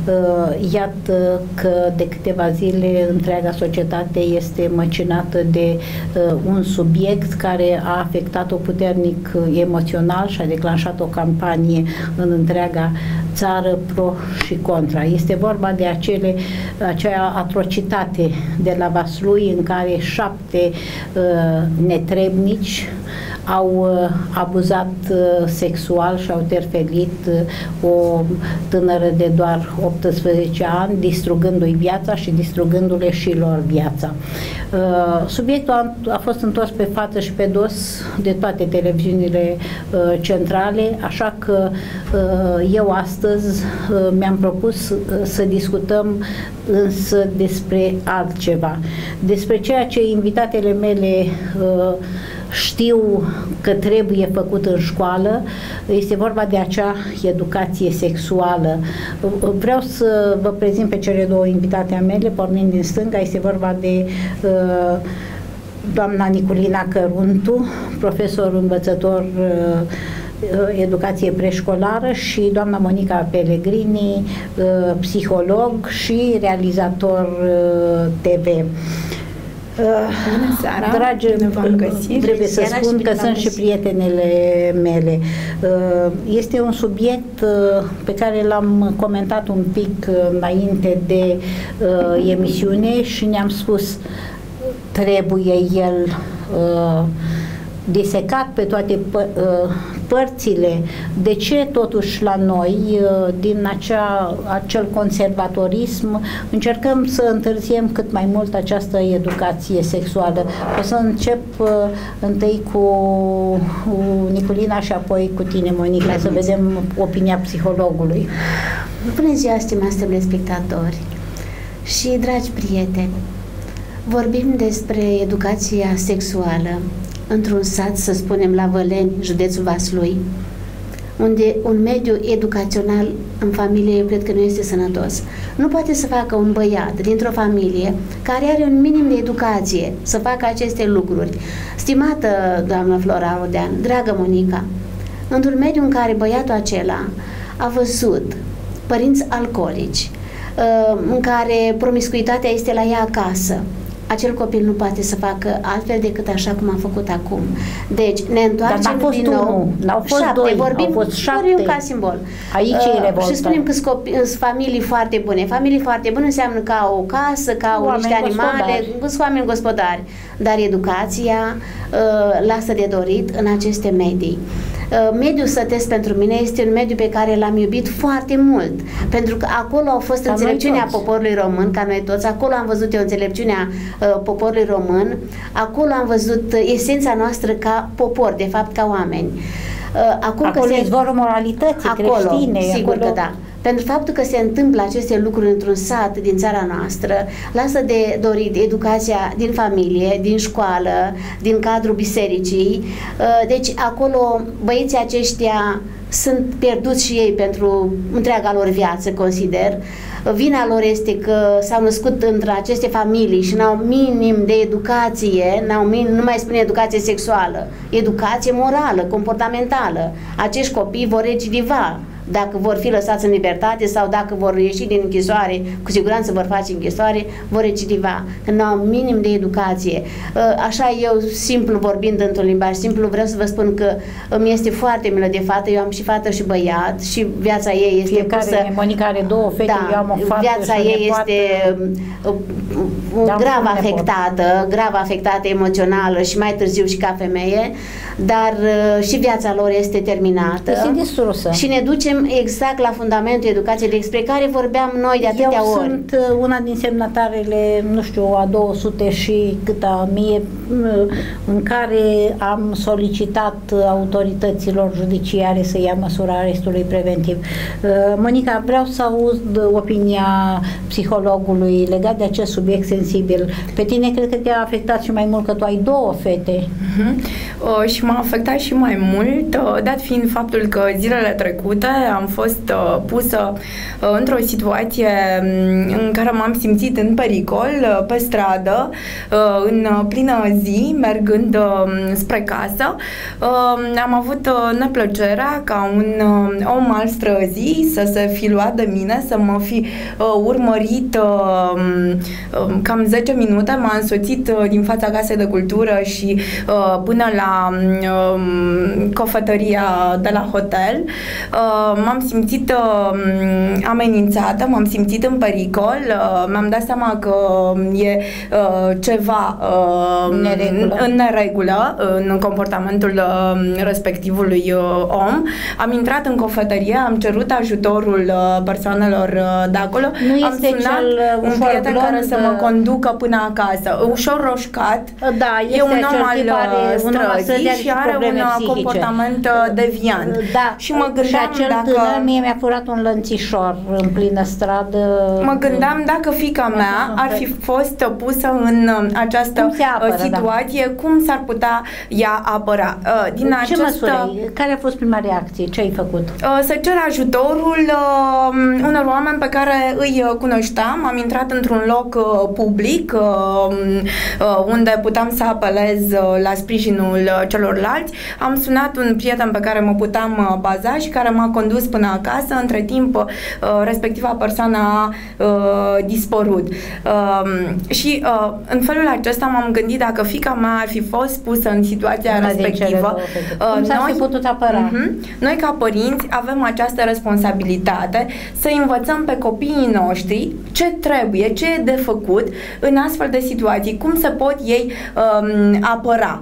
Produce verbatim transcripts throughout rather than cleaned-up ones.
Iată că de câteva zile întreaga societate este măcinată de un subiect care a afectat-o puternic emoțional și a declanșat o campanie în întreaga țară pro și contra. Este vorba de acele, acea atrocitate de la Vaslui în care șapte uh, netrebnici au uh, abuzat uh, sexual și au terfelit uh, o tânără de doar optsprezece ani, distrugându-i viața și distrugându-le și lor viața. Uh, subiectul a, a fost întors pe față și pe dos de toate televiziunile uh, centrale, așa că uh, eu astăzi uh, mi-am propus uh, să discutăm însă despre altceva, despre ceea ce invitatele mele uh, știu că trebuie făcut în școală. Este vorba de acea educație sexuală. Vreau să vă prezint pe cele două invitate a mele, pornind din stânga. Este vorba de uh, doamna Niculina Căruntu, profesor învățător uh, educație preșcolară, și doamna Monica Pellegrini, uh, psiholog și realizator uh, T V. Bună seara! Dragi, trebuie să spun că sunt și prietenele mele. Este un subiect pe care l-am comentat un pic înainte de emisiune și ne-am spus trebuie el disecat pe toate părțile. De ce totuși la noi, din acea, acel conservatorism, încercăm să întârziem cât mai mult această educație sexuală? O să încep uh, întâi cu uh, Niculina și apoi cu tine, Monica, să vedem opinia psihologului. Bună ziua, stimați telespectatori și dragi prieteni! Vorbim despre educația sexuală într-un sat, să spunem, la Văleni, județul Vaslui, unde un mediu educațional în familie, eu cred că nu este sănătos. Nu poate să facă un băiat dintr-o familie care are un minim de educație să facă aceste lucruri. Stimată doamnă Flora Rodean, dragă Monica, într-un mediu în care băiatul acela a văzut părinți alcoolici, în care promiscuitatea este la ea acasă, acel copil nu poate să facă altfel decât așa cum a făcut acum. Deci ne întoarcem fost din nou. N-au fost șapte, doi, vorbim, au fost șapte. vorbim ca simbol. Aici uh, e revoltă. Și spunem că sunt familii foarte bune. Familii foarte bune înseamnă că au o casă, că au niște animale, sunt oameni gospodari. Dar educația uh, lasă de dorit în aceste medii. Uh, mediul sătesc pentru mine este un mediu pe care l-am iubit foarte mult, pentru că acolo au fost ca înțelepciunea poporului român, ca noi toți, acolo am văzut eu înțelepciunea uh, poporului român, acolo am văzut esența noastră ca popor, de fapt ca oameni. Uh, acum acolo că se... izvorul moralității acolo, creștine. sigur acolo... că da. Pentru faptul că se întâmplă aceste lucruri într-un sat din țara noastră, lasă de dorit educația din familie, din școală, din cadrul bisericii. Deci acolo băieții aceștia sunt pierduți și ei pentru întreaga lor viață, consider. Vina lor este că s-au născut între aceste familii și n-au minim de educație, n-au minim, nu mai spune educație sexuală, educație morală, comportamentală. Acești copii vor recidiva. Dacă vor fi lăsați în libertate sau dacă vor ieși din închisoare, cu siguranță vor face închisoare, vor recidiva, când nu au minim de educație. Așa eu, simplu vorbind într-un limbaj simplu, vreau să vă spun că îmi este foarte milă de fată, eu am și fată și băiat și viața ei este Fiecare, pusă... Monica are două fete, da, eu am o fată viața și ei nepoată, este da, grav afectată, grav afectată emoțională și mai târziu și ca femeie, dar și viața lor este terminată. Este distrusă. Și ne ducem exact la fundamentul educației despre care vorbeam noi de atâtea Eu ori. sunt una din semnatarele, nu știu, a două sute și câta mie, în care am solicitat autorităților judiciare să ia măsura arestului preventiv. Monica, vreau să aud opinia psihologului legat de acest subiect sensibil. Pe tine cred că te-a afectat și mai mult că tu ai două fete. Uh-huh. uh, și m-a afectat și mai mult, uh, dat fiind faptul că zilele trecute am fost uh, pusă uh, într-o situație în care m-am simțit în pericol, uh, pe stradă, uh, în plină zi, mergând uh, spre casă. Uh, am avut uh, neplăcerea ca un uh, om al străzii să se fi luat de mine, să mă fi uh, urmărit uh, uh, cam zece minute, m-a însoțit uh, din fața Casei de Cultură și uh, până la uh, cofetăria de la hotel. Uh, m-am simțit uh, amenințată, m-am simțit în pericol, uh, mi-am dat seama că e uh, ceva uh, neregulă. în neregulă în comportamentul uh, respectivului uh, om. Am intrat în cofetărie, am cerut ajutorul uh, persoanelor uh, de acolo. Nu am este sunat cel un prieten blond, care să mă conducă până acasă. Ușor roșcat. Da, este e un om acel al străzii și are un psihice. comportament deviant. Da. Și mă gândeam și acel dacă... tânăr mie mi-a furat un lănțișor în plină stradă. Mă gândeam dacă fiica mea ar fi fost pusă în această apără, situație, da. cum s-ar putea ea apăra. Din Ce această... măsură? Care a fost prima reacție? Ce ai făcut? Să cer ajutorul unor oameni pe care îi cunoșteam. Am intrat într-un loc public unde puteam să apelez la sprijinul celorlalți. Am sunat un prieten pe care mă puteam baza și care m-a condus până acasă. Între timp, respectiva persoană a dispărut. Și în felul acesta m-am gândit dacă fiica mea ar fi fost pusă în situația Una respectivă. Cum s-ar fi putut apăra? Uh-huh, noi ca părinți avem această responsabilitate să învățăm pe copiii noștri ce trebuie, ce e de făcut în astfel de situații, cum se pot ei um, apăra,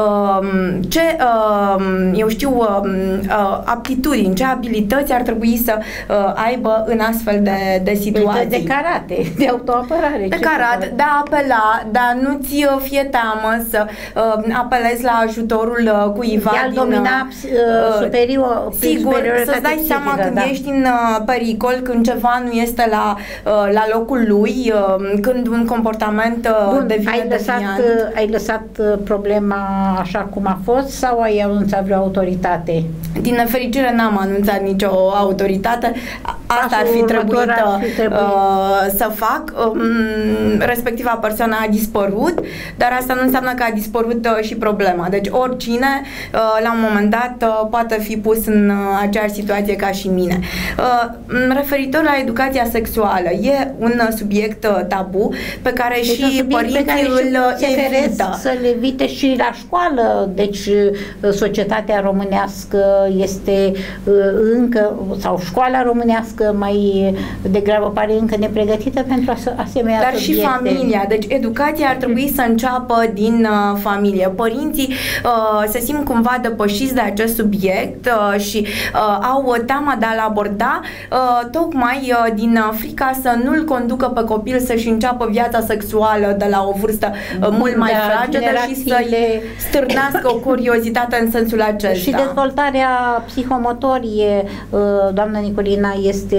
um, ce, um, eu știu, um, uh, aptitudini, ce abilități ar trebui să uh, aibă în astfel de, de situații. De karate, de autoapărare. De karate, de a apela, dar nu-ți fie teamă să uh, apelezi la ajutorul uh, cuiva de din... domina uh, superior, sigur, să-ți dai seama când da. ești în uh, pericol, când ceva nu este la, uh, la locul lui, uh, când un comportament uh, Bun, devine ai lăsat, deviant. ai lăsat problema așa cum a fost sau ai anunțat vreo autoritate? Din nefericire n-am anunțat nicio autoritate. Asta ar fi trebuit, ar fi trebuit. Uh, să fac. Um, respectiva persoană a dispărut, dar asta nu înseamnă că a dispărut uh, și problema. Deci oricine uh, la un moment dat uh, poate fi pus în uh, aceeași situație ca și mine. Uh, referitor la educația sexuală, e un uh, subiect uh, tabu pe care deci și părinții care îl evită. Să-l evite și la școală. Deci societatea românească este uh, încă, sau școala românească mai degrabă pare încă nepregătită pentru asemenea Dar subiecte. și familia. Deci educația ar trebui să înceapă din uh, familie. Părinții uh, se simt cumva depășiți de acest subiect uh, și uh, au teama de a-l aborda uh, tocmai uh, din uh, frica să nu-l conducă pe copil să-și înceapă viața sexuală de la o vârstă uh, mult mai da, fragedă și să-i stârnească o curiozitate în sensul acesta. Și dezvoltarea psihomotorie, uh, doamna Nicolina, este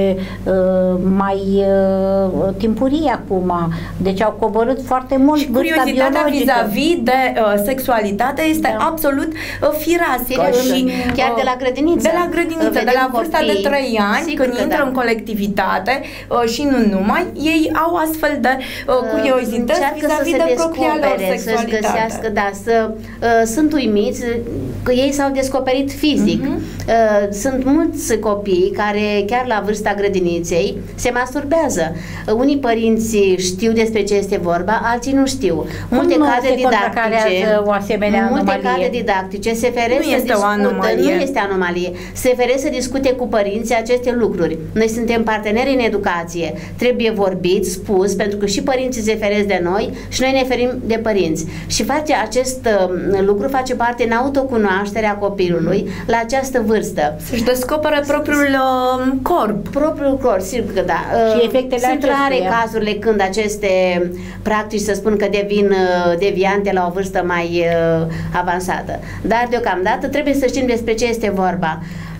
uh, mai uh, timpurie acum. Deci au coborât foarte mult și curiozitatea vis-a-vis de uh, sexualitate este da. absolut uh, firească. Și chiar de la grădiniță. De la grădiniță, de la vârsta copii, de trei ani, când intră da. în colectivitate uh, și nu numai, ei au astfel de uh, curiozități vis-a-vis de propria lor sexualitate. Să găsească, da, să, uh, sunt uimiți că ei s-au descoperit fizic. Uh-huh. Uh, sunt mulți copii care chiar la vârsta grădiniței se masturbează. Uh, unii părinți știu despre ce este vorba, alții nu știu. Multe cadre didactice, o asemenea multe anomalie. cadre didactice se feresc nu este să discute, o anomalie. nu este anomalie. Se feresc să discute cu părinții aceste lucruri. Noi suntem parteneri în educație. Trebuie vorbit, spus, pentru că și părinții se feresc de noi și noi ne ferim de părinți. Și face acest uh, lucru face parte în autocunoașterea copilului la această vârstă. Să-și descopere propriul uh, corp. Propriul corp, sigur că da. Și efectele Sunt rare cazurile când aceste practici, să spun că devin uh, deviante la o vârstă mai uh, avansată. Dar deocamdată trebuie să știm despre ce este vorba.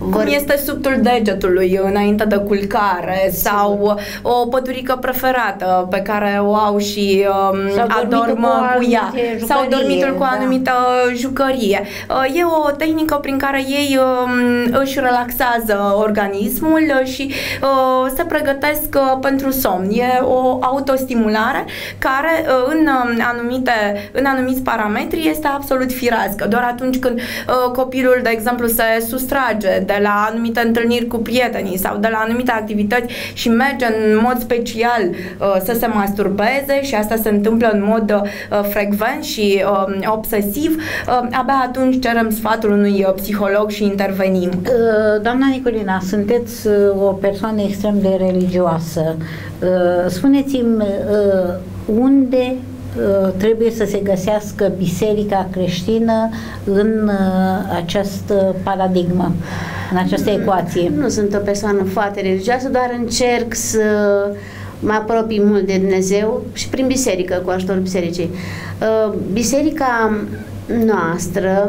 Cum este subtul degetului înainte de culcare sau o păturică preferată pe care o au și um, adorm cu, cu ea sau dormitul cu o anumită da. jucărie. E o tehnică prin care ei um, își relaxează organismul și uh, se pregătesc uh, pentru somn. E o autostimulare care uh, în, anumite, în anumiți parametri este absolut firească. Doar atunci când uh, copilul, de exemplu, se sustrage de la anumite întâlniri cu prietenii sau de la anumite activități și merge în mod special uh, să se masturbeze și asta se întâmplă în mod uh, frecvent și uh, obsesiv, uh, abia atunci cerem sfatul unui uh, psiholog și intervenim. Uh, doamna Nicolina, sunteți uh, o persoană extrem de religioasă. Uh, spuneți-mi uh, unde trebuie să se găsească biserica creștină în această paradigmă, în această ecuație. Nu sunt o persoană foarte religioasă, doar încerc să mă apropii mult de Dumnezeu și prin biserică, cu ajutorul bisericii. Biserica noastră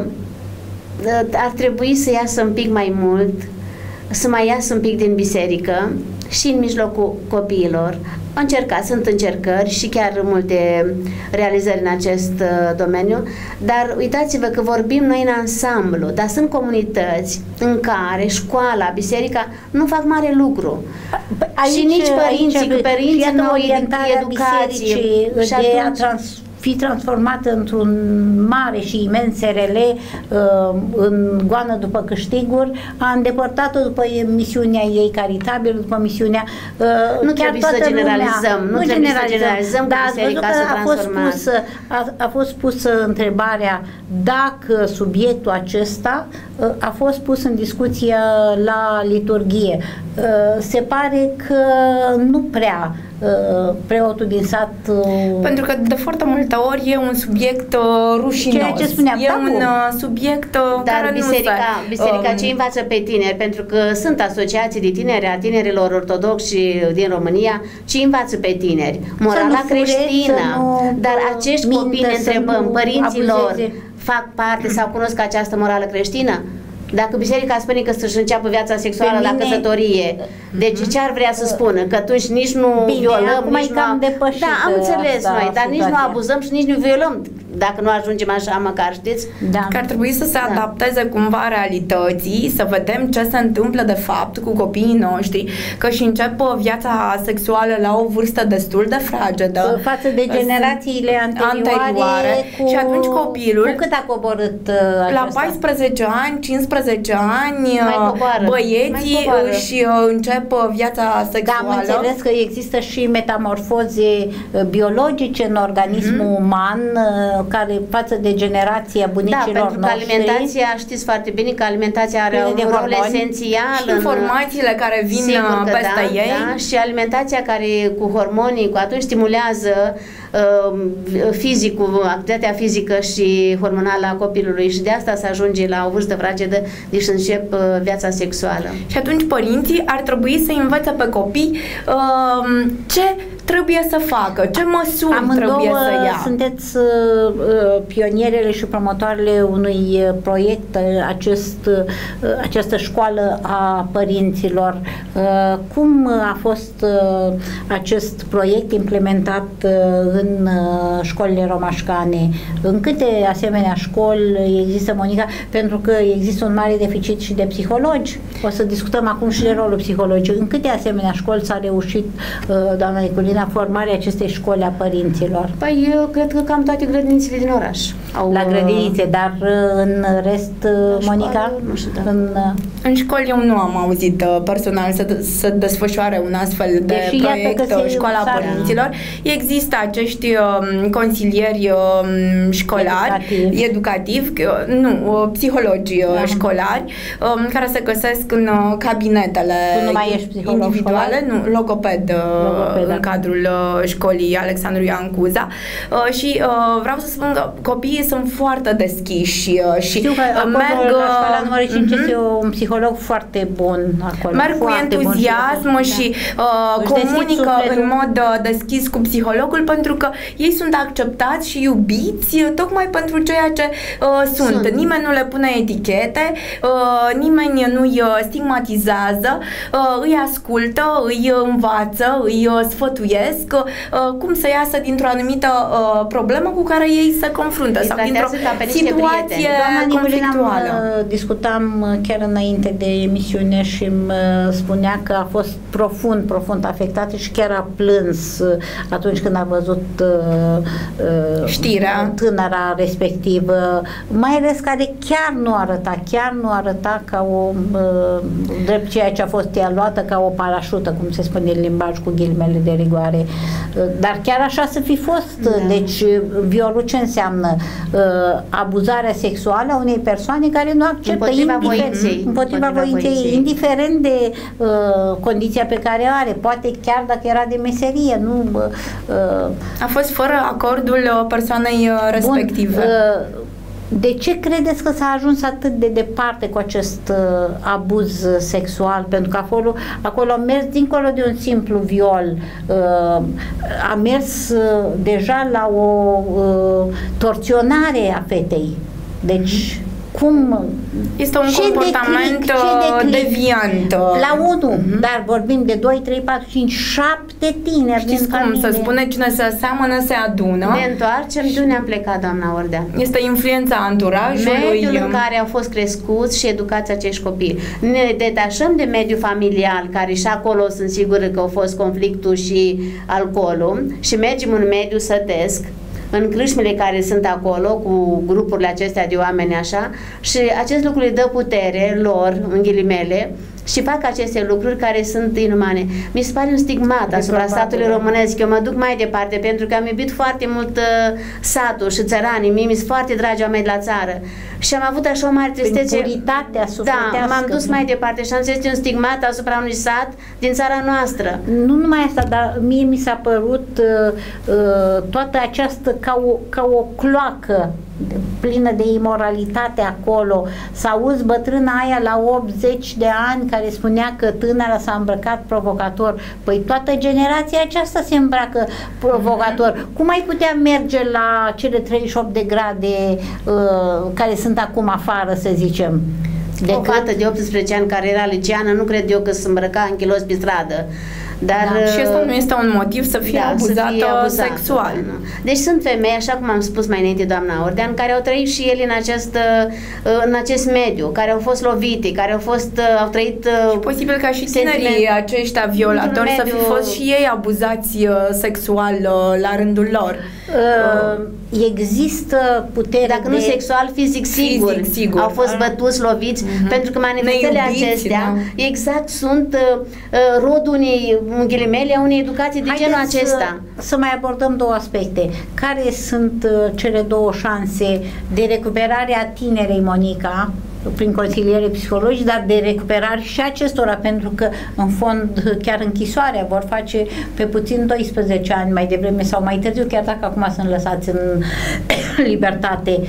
ar trebui să iasă un pic mai mult, să mai iasă un pic din biserică și în mijlocul copiilor. Am încercat, sunt încercări și chiar multe realizări în acest uh, domeniu, dar uitați-vă că vorbim noi în ansamblu, dar sunt comunități în care școala, biserica nu fac mare lucru. Aici, și nici părinții, aici, părinții noi din educație și de a trans fi transformată într-un mare și imens R L uh, în goană după câștiguri, a îndepărtat-o după misiunea ei caritabilă, după misiunea uh, nu trebuie să generalizăm, lumea, nu, nu trebuie să generalizăm, dar ați văzut că a fost, pusă, a, a fost pusă întrebarea dacă subiectul acesta uh, a fost pus în discuție la liturghie. Uh, se pare că nu prea preotul din sat. Pentru că de foarte multe ori e un subiect uh, rușinos. Ceea ce spuneam, e un uh, subiect uh, Dar care biserica, nu se... biserica um, ce învață pe tineri? Pentru că sunt asociații de tineri a tinerilor ortodoxi din România, ce învață pe tineri? Morala creștină. Nu, dar acești copii ne întrebăm, părinților abuzeze. Fac parte sau cunosc această morală creștină? Dacă biserica spune că să-și înceapă viața sexuală la căsătorie, deci ce ar vrea să spună? Că atunci nici nu Bine, violăm, nici nu... Am depășit da, am înțeles asta, noi, dar situația. nici nu abuzăm și nici nu violăm. Dacă nu ajungem așa, măcar știți? Da. Că ar trebui să se da. adapteze cumva realității, să vedem ce se întâmplă de fapt cu copiii noștri, că și încep viața sexuală la o vârstă destul de fragedă. Față de generațiile anterioare, anterioare cu... și atunci copilul... Cu cât a coborât uh, la paisprezece ani, cincisprezece ani, mai băieții mai își încep viața sexuală. Da, am înțeles că există și metamorfoze biologice în organismul mm-hmm. uman, care față de generația bunicilor da, pentru că noștri, alimentația, știți foarte bine că alimentația are un rol esențial și informațiile în, care vin peste da, ei da, și alimentația care cu hormonii, cu atunci stimulează uh, fizicul, activitatea fizică și hormonală a copilului și de asta se ajunge la o vârstă fragedă, deci încep uh, viața sexuală. Și atunci părinții ar trebui să învețe pe copii uh, ce trebuie să facă, ce măsuri Amândouă trebuie să ia. Sunteți uh, pionierele și promotoarele unui proiect, acest, uh, această școală a părinților. Uh, cum a fost uh, acest proiect implementat uh, în uh, școlile romașcane? În câte asemenea școli există, Monica? Pentru că există un mare deficit și de psihologi. O să discutăm acum și de rolul psihologic. În câte asemenea școli s-a reușit, uh, doamna Nicolina, formarea acestei școli a părinților? Păi eu cred că cam toate grădinițele din oraș au... La grădinițe, dar în rest, la Monica? Școală, nu știu, da. în, în școli eu nu am auzit personal să, să desfășoare un astfel de Deși proiect, școala părinților. Există acești um, consilieri um, școlari, educativi, educativ, nu, psihologi da. școlari, um, care se găsesc în cabinetele tu nu mai ești psiholog individuale, școlar? Nu, logoped, logoped în cadrul cadrul școlii Alexandru Ioan Cuza și vreau să spun că copiii sunt foarte deschiși și știu că merg la școala numărul cinci este un psiholog foarte bun acolo. Merg cu entuziasm bun și da. uh, comunică în mod deschis cu psihologul, pentru că ei sunt acceptați și iubiți tocmai pentru ceea ce uh, sunt. sunt. Nimeni nu le pune etichete, uh, nimeni nu-i stigmatizează, uh, îi ascultă, îi învață, îi uh, sfătuiesc uh, cum să iasă dintr-o anumită uh, problemă cu care ei se confruntă sau dintr-o situație conflictuală. Discutam chiar înainte de emisiune și îmi spunea că a fost profund, profund afectată și chiar a plâns atunci când a văzut uh, știrea tânăra respectivă, mai ales care chiar nu arăta, chiar nu arăta ca o uh, drept ceea ce a fost ea luată ca o parașută, cum se spune în limbaj cu ghilimele de rigoare. Uh, dar chiar așa să fi fost. Da. Deci violul ce înseamnă? Uh, abuzarea sexuală a unei persoane care nu acceptă împotriva voinței, împotriva voinței, indiferent de uh, condiția pe care o are, poate chiar dacă era de meserie, nu uh, a fost fără acordul persoanei respective. Bun, uh, de ce credeți că s-a ajuns atât de departe cu acest uh, abuz sexual? Pentru că acolo, acolo a mers dincolo de un simplu viol, uh, a mers uh, deja la o uh, torționare a fetei. Deci cum este un comportament de clic, de deviant. La unul, mm-hmm. dar vorbim de doi, trei, patru, cinci, șapte tineri. Știți cum familie. Se spune, cine se seamănă se adună. Ne întoarcem de unde am plecat, doamna Ordea. Este influența anturajului. Mediul în care au fost crescuți și educați acești copii. Ne detașăm de mediul familial, care și acolo sunt sigură că au fost conflictul și alcoolul, și mergem în mediul sătesc, în crâșmele care sunt acolo cu grupurile acestea de oameni așa, și acest lucru le dă putere lor, în ghilimele, și fac aceste lucruri care sunt inumane. Mi se pare un stigmat asupra statului românesc. Eu mă duc mai departe pentru că am iubit foarte mult uh, satul și țăranii. Mie mi-s foarte dragi oameni de la țară. Și am avut așa o mare tristețe. Puritatea da, m-am dus mai departe și am zis este un stigmat asupra unui sat din țara noastră. Nu numai asta, dar mie mi s-a părut uh, uh, toată această ca o, ca o cloacă plină de imoralitate acolo. Să auzi bătrâna aia la optzeci de ani care spunea că tânăra s-a îmbrăcat provocator. Păi toată generația aceasta se îmbracă provocator. Mm-hmm. Cum ai putea merge la cele treizeci și opt de grade uh, care sunt acum afară, să zicem? De o fată de optsprezece ani care era liceană, nu cred eu că se îmbrăca în chilos pe stradă. Dar, da, și asta nu este un motiv să fie, da, abuzată, să fie abuzată sexual. Da, da. Deci sunt femei, așa cum am spus mai înainte doamna Ordean, care au trăit și ele în acest, în acest mediu, care au fost lovite, care au fost au trăit și posibil ca și tinerii aceștia violatori mediu, să fi fost și ei abuzați sexual la rândul lor. Uh, există putere dacă de... nu sexual, fizic, sigur. Fizic, sigur. Au fost bătuți, loviți, uh-huh. pentru că manifestările acestea da. exact sunt uh, rodul unei, în ghilimele, a unei educații de Haideți genul acesta. Să, să mai abordăm două aspecte. Care sunt uh, cele două șanse de recuperare a tinerei Monica prin consiliere psihologici, dar de recuperare și acestora, pentru că în fond chiar închisoarea vor face pe puțin doisprezece ani mai devreme sau mai târziu, chiar dacă acum sunt lăsați în libertate.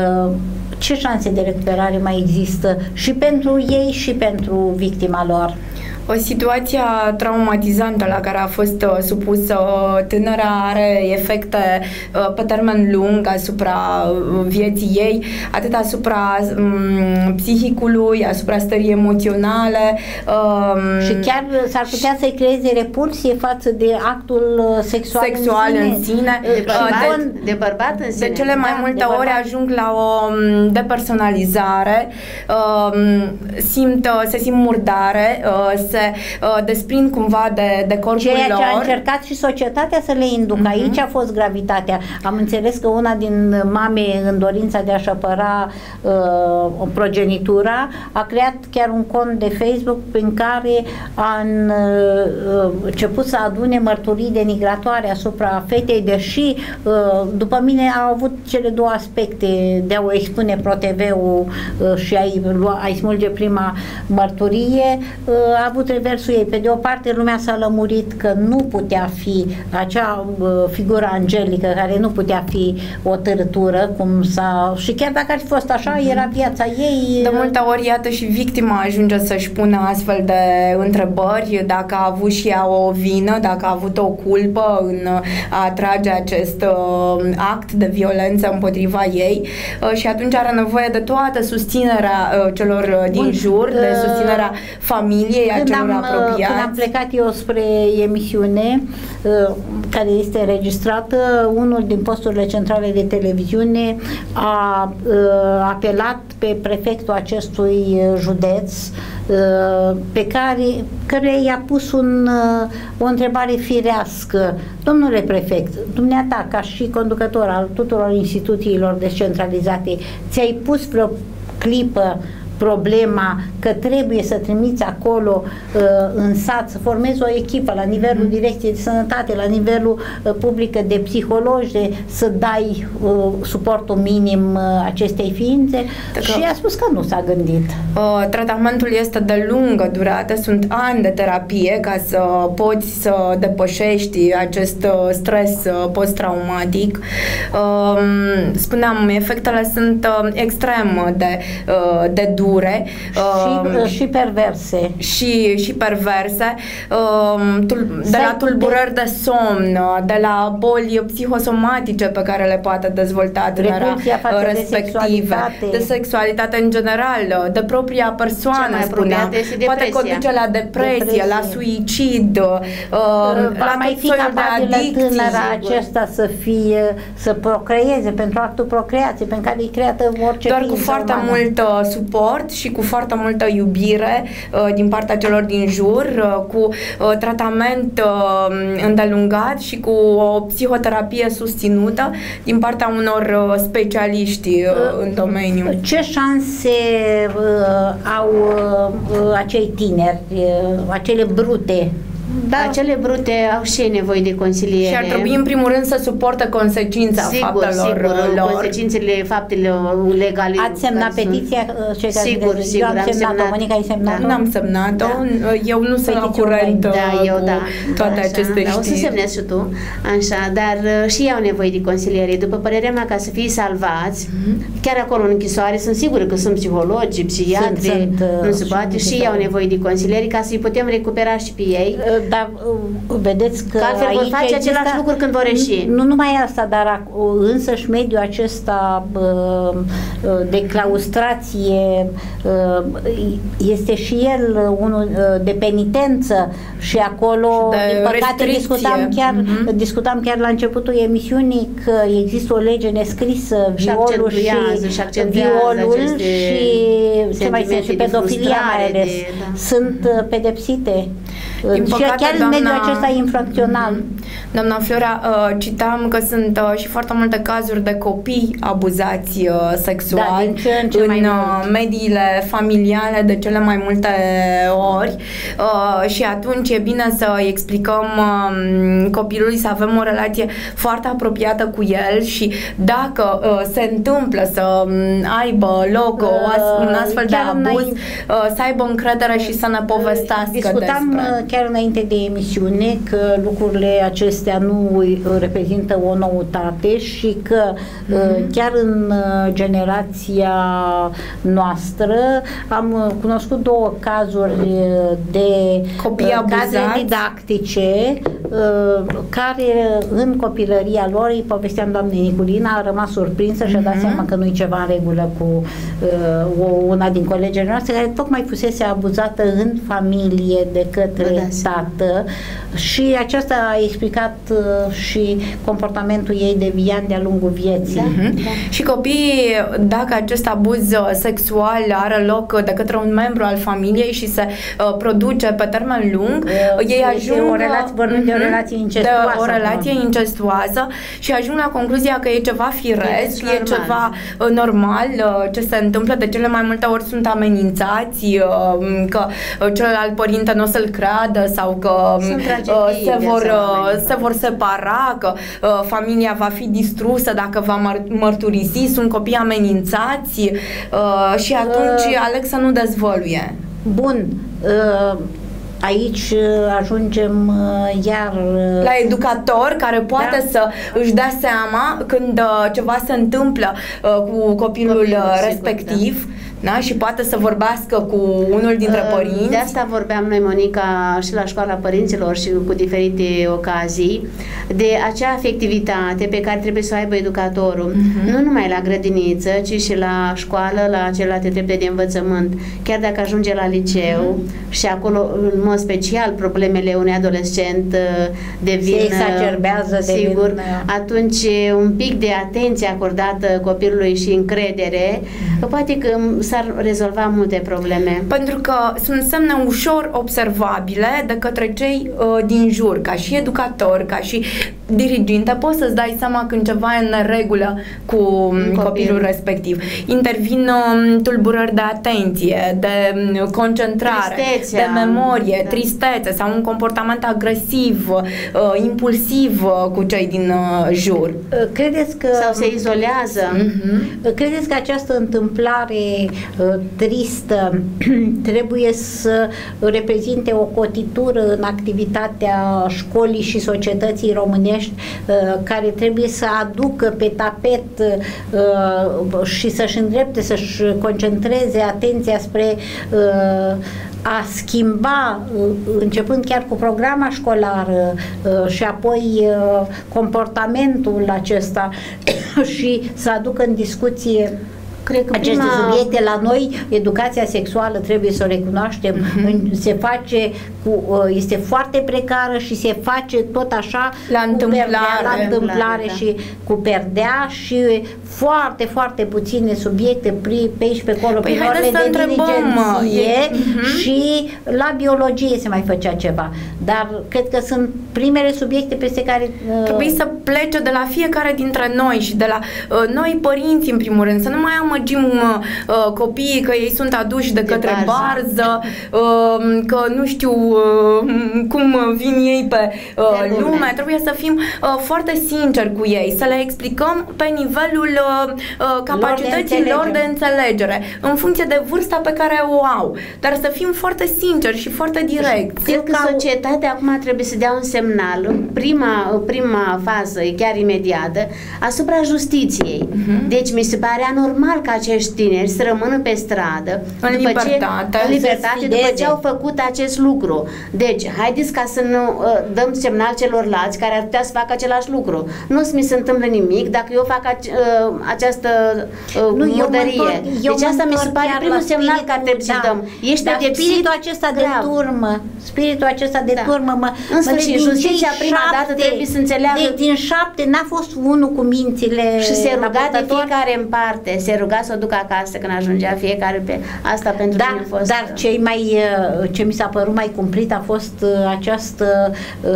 Ce șanse de recuperare mai există și pentru ei și pentru victima lor? O situație traumatizantă la care a fost uh, supusă uh, tânăra are efecte uh, pe termen lung asupra uh, vieții ei, atât asupra um, psihicului, asupra stării emoționale. Um, și chiar s-ar putea să-i creeze repulsie față de actul sexual, sexual în sine. În sine. De, bărbat, de, de bărbat în sine. De cele mai da, multe ori ajung la o um, depersonalizare, um, simt, se simt murdare, uh, se uh, desprind cumva de, de corpul Ceea lor. ce a încercat și societatea să le inducă. Uh-huh. Aici a fost gravitatea. Am înțeles că una din mame, în dorința de a-și apăra uh, progenitura, a creat chiar un cont de Facebook prin care a uh, început să adune mărturii denigratoare asupra fetei, deși uh, după mine au avut cele două aspecte de a o expune Pro T V-ul uh, și a-i, a-i smulge prima mărturie, uh, a avut avut reversul ei. Pe de o parte, lumea s-a lămurit că nu putea fi acea uh, figură angelică care nu putea fi o târătură, cum s-a... și chiar dacă ar fi fost așa, mm-hmm. era viața ei. De multe ori, iată, și victima ajunge să-și pună astfel de întrebări, dacă a avut și ea o vină, dacă a avut o culpă în a atrage acest uh, act de violență împotriva ei uh, și atunci are nevoie de toată susținerea uh, celor uh, din Bun. jur, de susținerea familiei, a celor am, apropiați. Când am plecat eu spre emisiune, uh, care este înregistrată, unul din posturile centrale de televiziune a uh, apelat pe prefectul acestui județ, pe care, căruia i-a pus un, o întrebare firească. Domnule prefect, dumneata, ca și conducător al tuturor instituțiilor descentralizate, ți-ai pus vreo clipă problema că trebuie să trimiți acolo uh, în sat, să formezi o echipă la nivelul mm. Direcției de Sănătate, la nivelul uh, publică de psihologi, de, să dai uh, suportul minim uh, acestei ființe? Dacă și a spus că nu s-a gândit. Uh, tratamentul este de lungă durată, sunt ani de terapie ca să poți să depășești acest uh, stres uh, post-traumatic. Uh, spuneam, efectele sunt uh, extrem de, uh, de dure. Și, uh, și perverse. Și, și perverse, uh, de la tulburări de somn, de la boli psihosomatice pe care le poate dezvolta tânăra respective, de, de sexualitate în general, de propria persoană, spuneam, poate conduce la depresie, depresie. la suicid, uh, la mai tot soiul de adicții. Tânăra acesta să fie, să procreeze pentru actul procreației, pentru care e creată orice Doar cu foarte umană. mult uh, suport și cu foarte multă iubire uh, din partea celor din jur, uh, cu uh, tratament uh, îndelungat și cu o psihoterapie susținută din partea unor uh, specialiști uh, uh, în domeniu. Ce șanse uh, au uh, acei tineri, uh, acele brute? Da. Acele brute au și nevoie de consiliere. Și ar trebui în primul rând să suporte consecința sigur, faptelor sigur, lor. consecințele faptelor legale. Ați semnat petiția? Cei sigur, care sigur. Eu am, am semnat-o, semnat. Monica ai semnat-o? Nu am semnat-o, da. Eu nu sunt la curent da, eu, cu da. toate așa, aceste da, știri. O să semnezi și tu, așa, dar și ei au nevoie de consiliere. După părerea mea, ca să fie salvați, mm-hmm. chiar acolo în închisoare, sunt sigură că sunt psihologi, psihiatri, sunt, sunt, nu se poate, și ei au nevoie de consiliere ca să-i putem recupera și pe ei. Dar vedeți că, că altfel vor face același lucru când vor ieși. Nu numai asta, dar însăși mediul acesta de claustrație este și el unul de penitență și acolo, și din păcate, discutam chiar, mm-hmm. discutam chiar la începutul emisiunii că există o lege nescrisă, violul și, și violul și ce mai sunt, și pedofilia mai ales, de, da. sunt pedepsite. Din și păcate, chiar în mediul doamna, acesta infracțional. Doamna Florea, uh, citam că sunt uh, și foarte multe cazuri de copii abuzați uh, sexual da, din ce în, ce în uh, mediile familiale de cele mai multe ori uh, și atunci e bine să explicăm uh, copilului să avem o relație foarte apropiată cu el și dacă uh, se întâmplă să aibă loc uh, un astfel de abuz, uh, să aibă încredere și să ne povestească discutam despre. Chiar înainte de emisiune că lucrurile acestea nu reprezintă o noutate și că mm-hmm. chiar în generația noastră am cunoscut două cazuri de copii abuzați, cazuri didactice care în copilăria lor, îi povesteam doamnei Niculina, a rămas surprinsă și a dat mm-hmm. seama că nu-i ceva în regulă cu una din colegele noastre care tocmai fusese abuzată în familie de către tată și aceasta a explicat uh, și comportamentul ei deviant de-a lungul vieții. Da, mm-hmm. da. Și copiii, dacă acest abuz sexual are loc de către un membru al familiei și se uh, produce pe termen lung, uh, ei ajung o relație, vorbim mm-hmm, de o relație incestuoasă. De o relație nu? incestuoasă și ajung la concluzia că e ceva firesc, e, e ceva uh, normal uh, ce se întâmplă. De cele mai multe ori sunt amenințați uh, că uh, celălalt părinte nu o să-l creadă sau că uh, se, vor, uh, se vor separa, că uh, familia va fi distrusă dacă va măr- mărturisi, sunt copii amenințați uh, și atunci uh, aleg să nu dezvăluie. Bun. Uh, aici ajungem iar la educator care poate da. să își dea seama când ceva se întâmplă cu copilul, copilul respectiv, sigur, da. Da? Și poate să vorbească cu unul dintre părinți. De asta vorbeam noi, Monica, și la școala părinților și cu diferite ocazii, de acea afectivitate pe care trebuie să o aibă educatorul, uh-huh. nu numai la grădiniță, ci și la școală, la celelalte trepte de învățământ. Chiar dacă ajunge la liceu uh-huh. și acolo, în mod special, problemele unui adolescent devin... Se exacerbează, sigur, devin... atunci un pic de atenție acordată copilului și încredere, uh-huh. poate că s-ar rezolva multe probleme. Pentru că sunt semne ușor observabile de către cei uh, din jur, ca și educator, ca și diriginte, poți să-ți dai seama când ceva e în neregulă cu Copil. copilul respectiv. Intervin uh, tulburări de atenție, de uh, concentrare, Tristețea. de memorie, da. tristețe sau un comportament agresiv, uh, impulsiv uh, cu cei din uh, jur. Credeți că... Sau se izolează. Uh-huh. Credeți că această întâmplare uh, tristă trebuie să reprezinte o cotitură în activitatea școlii și societății românești, care trebuie să aducă pe tapet și să-și îndrepte, să-și concentreze atenția spre a schimba, începând chiar cu programa școlară și apoi comportamentul acesta și să aducă în discuție Cred că aceste prima... subiecte la noi, educația sexuală, trebuie să o recunoaștem, uh-huh. se face cu, este foarte precară și se face tot așa la întâmplare, perdea, la întâmplare da. și cu perdea și foarte, foarte puține subiecte pe aici, pe acolo, păi prin orele de diligenție uh-huh. și la biologie se mai făcea ceva. Dar cred că sunt primele subiecte peste care... Uh... Trebuie să plece de la fiecare dintre noi și de la uh, noi părinți, în primul rând, să nu mai amăgim uh, copiii că ei sunt aduși de, de către barză, barză uh, că nu știu uh, cum vin ei pe uh, lume. Trebuie să fim uh, foarte sinceri cu ei, să le explicăm pe nivelul uh, uh, capacității lor de, lor de înțelegere, în funcție de vârsta pe care o au, dar să fim foarte sinceri și foarte direcți. Cred că societatea acum trebuie să dea un semnal în prima, prima fază, chiar imediată, asupra justiției. Uh-huh. Deci mi se pare anormal ca acești tineri să rămână pe stradă în după libertate, ce, în libertate după ce au făcut acest lucru. Deci, haideți ca să nu uh, dăm semnal celorlalți care ar putea să facă același lucru. Nu mi se întâmplă nimic dacă eu fac ace, uh, această uh, nu, murdărie. Deci asta mi se pare primul semnal care trebuie să dăm. Ești Dar spiritul acesta de turmă, spiritul acesta de da. turmă, mă, în sfârșit, mă, justiția prima șapte, dată trebuie să înțeleagă. Deci din șapte n-a fost unul cu mințile. Și se ruga de fiecare în parte, se ruga să o ducă acasă când ajungea fiecare pe asta pentru da, mine a fost. Dar cei mai, ce mi s-a părut mai cumplit a fost această,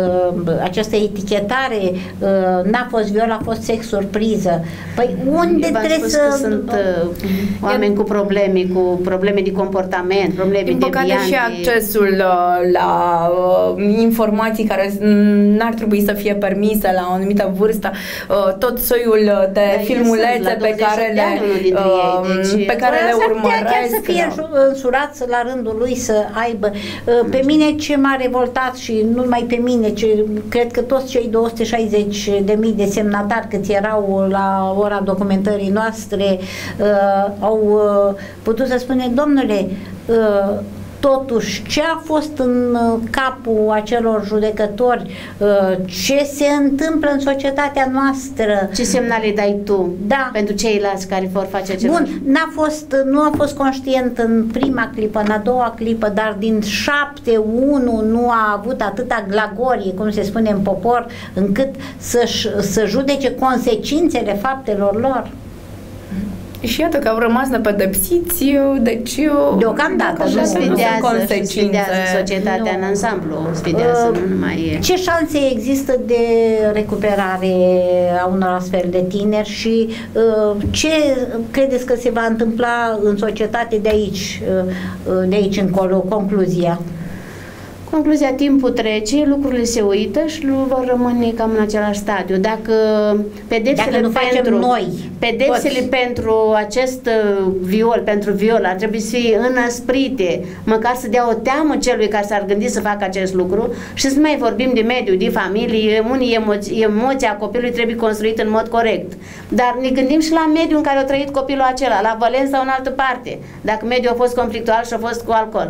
această etichetare, n-a fost viol, a fost sex surpriză. Păi unde trebuie să... Că sunt uh, oameni cu probleme, cu probleme de comportament, probleme din de păcate deviante. Și accesul uh, la uh, informații care n-ar trebui să fie permise la o anumită vârstă, uh, tot soiul de da, filmulețe pe care le uh, deci, pe care le urmăresc. Chiar să fie însurați la rândul lui să aibă. Uh, pe mine ce m-a revoltat și nu numai pe mine, ce, cred că toți cei două sute șaizeci de mii de semnatari câți erau la ora documentării noastre uh, au uh, putut să spune, domnule, uh, totuși, ce a fost în capul acelor judecători, ce se întâmplă în societatea noastră. Ce semnale dai tu da. pentru ceilalți care vor face ceva? Bun, n-a fost, nu a fost conștient în prima clipă, în a doua clipă, dar din șapte, unu nu a avut atâta glagorie, cum se spune în popor, încât să, să judece consecințele faptelor lor. Și iată că au rămas nepedepsiți, deci deocamdată nu sfidează, sfidează societatea nu. în ansamblu, sfidează, uh, nu mai e. Ce șanse există de recuperare a unor astfel de tineri și uh, ce credeți că se va întâmpla în societate de aici, uh, de aici încolo, concluzia? Concluzia, timpul trece, lucrurile se uită și vor rămâne cam în același stadiu. Dacă pedepsele Dacă nu pentru facem noi, pedepsele toți. pentru acest viol, pentru viol, ar trebui să fie înăsprite, măcar să dea o teamă celui care s-ar gândi să facă acest lucru și să mai vorbim de mediu, de familie, unii emoții, emoția copilului trebuie construită în mod corect. Dar ne gândim și la mediul în care a trăit copilul acela, la Vălenț sau în altă parte, dacă mediul a fost conflictual și a fost cu alcool.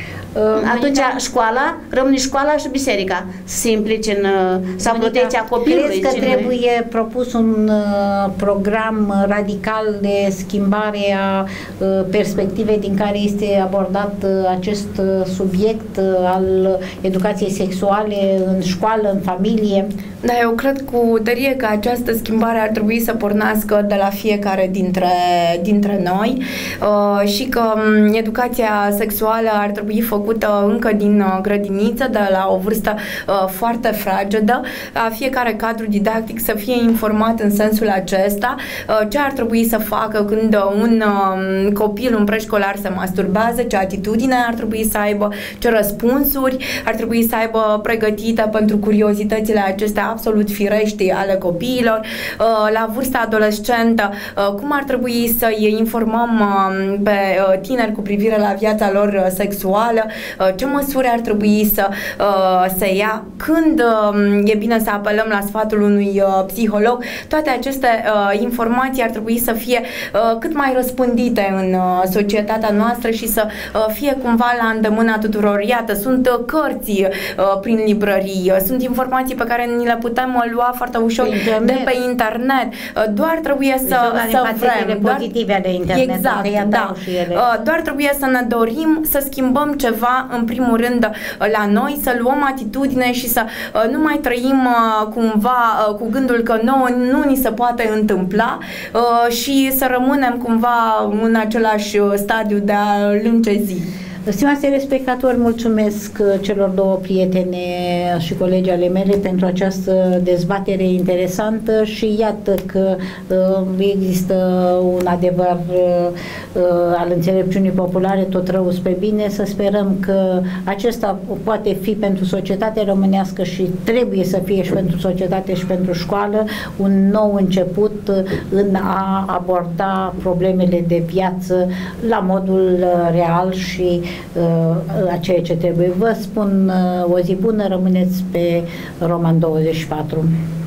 Atunci școala, rămâne școala și biserica să se implice în sau protecția copilului. Crezi că trebuie propus un uh, program radical de schimbare a uh, perspectivei din care este abordat uh, acest uh, subiect uh, al educației sexuale în școală, în familie? Da, eu cred cu tărie că această schimbare ar trebui să pornească de la fiecare dintre, dintre noi uh, și că um, educația sexuală ar trebui făcută încă din uh, grădiniță, de la o vârstă uh, foarte fragedă, a fiecare cadru didactic să fie informat în sensul acesta, uh, ce ar trebui să facă când un uh, copil, un preșcolar se masturbează, ce atitudine ar trebui să aibă, ce răspunsuri ar trebui să aibă pregătite pentru curiozitățile acestea absolut firești ale copiilor, la vârsta adolescentă, cum ar trebui să-i informăm pe tineri cu privire la viața lor sexuală, ce măsuri ar trebui să se ia, când e bine să apelăm la sfatul unui psiholog. Toate aceste informații ar trebui să fie cât mai răspândite în societatea noastră și să fie cumva la îndemâna tuturor. Iată, sunt cărți prin librării, sunt informații pe care ni le putem lua foarte ușor pe de pe internet. Doar trebuie să, să vrem. Doar, pozitive ale internet. Exact, da. Doar trebuie să ne dorim să schimbăm ceva, în primul rând, la noi, să luăm atitudine și să nu mai trăim cumva cu gândul că nouă nu ni se poate întâmpla și să rămânem cumva în același stadiu de a lâncezi. Stimați telespectatori, mulțumesc celor două prietene și colegi ale mele pentru această dezbatere interesantă și iată că uh, există un adevăr uh, al înțelepciunii populare, tot rău spre bine. Să sperăm că acesta poate fi pentru societatea românească și trebuie să fie și pentru societate și pentru școală un nou început în a aborda problemele de viață la modul real și a ceea ce trebuie. Vă spun o zi bună, rămâneți pe Roman douăzeci și patru.